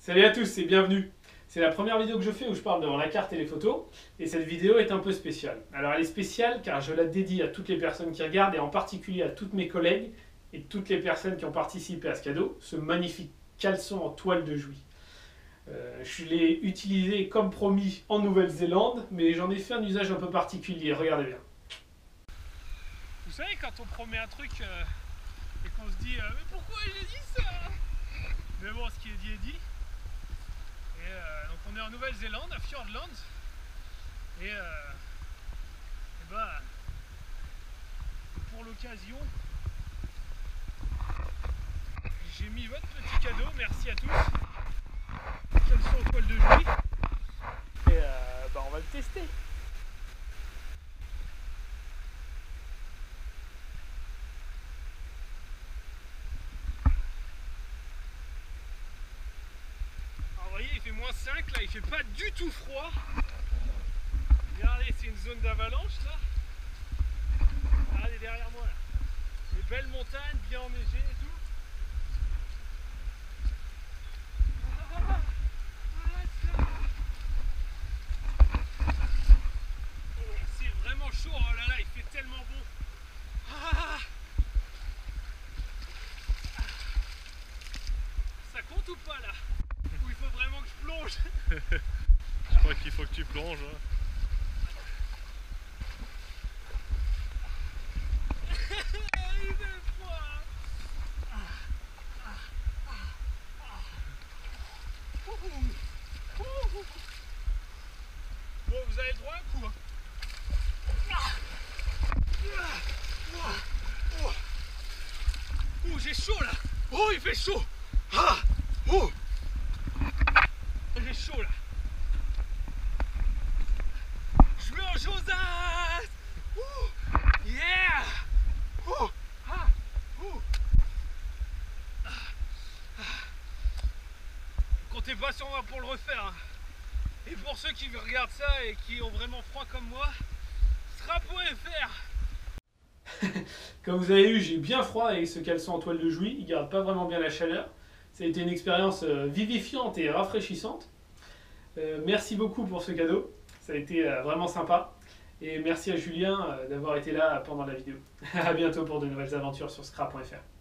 Salut à tous et bienvenue. C'est la première vidéo que je fais où je parle devant la carte et les photos, et cette vidéo est un peu spéciale. Alors elle est spéciale car je la dédie à toutes les personnes qui regardent et en particulier à toutes mes collègues et toutes les personnes qui ont participé à ce cadeau, ce magnifique caleçon en toile de Jouy. Je l'ai utilisé comme promis en Nouvelle-Zélande, mais j'en ai fait un usage un peu particulier, regardez bien. Vous savez quand on promet un truc et qu'on se dit mais pourquoi j'ai dit ça? Mais bon, ce qui est dit est dit. Et donc on est en Nouvelle-Zélande, à Fiordland. Et bah, pour l'occasion, j'ai mis votre petit cadeau, merci à tous. Caleçon en toile de Jouy. Et bah on va le tester. Alors vous voyez, il fait -5 là, il fait pas du tout froid. Regardez, c'est une zone d'avalanche là. Regardez derrière moi là. Des belles montagnes bien enneigées et tout. C'est vraiment chaud, oh là là, il fait tellement bon. Ça compte ou pas là? Ou il faut vraiment que je plonge? Je crois qu'il faut que tu plonges. Hein. Il fait froid. Bon, vous avez le droit un coup. Oh, j'ai chaud là. Oh, il fait chaud. Ah, oh. J'ai chaud là. Je mets en Josas. Yeah. Oh. Ah. Oh. Comptez pas sur moi pour le refaire. Hein. Et pour ceux qui regardent ça et qui ont vraiment froid comme moi, sera.fr. Comme vous avez vu, j'ai bien froid avec ce caleçon en toile de Jouy, il garde pas vraiment bien la chaleur. Ça a été une expérience vivifiante et rafraîchissante. Merci beaucoup pour ce cadeau, ça a été vraiment sympa. Et merci à Julien d'avoir été là pendant la vidéo. A bientôt pour de nouvelles aventures sur Scrap.fr.